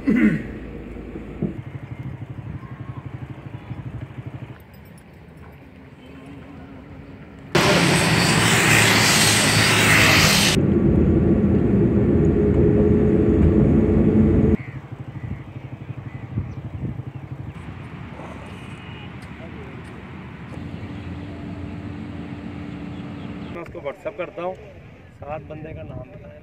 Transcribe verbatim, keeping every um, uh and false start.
मैं उसको व्हाट्सएप करता हूँ, सात बंदे का नाम बताया।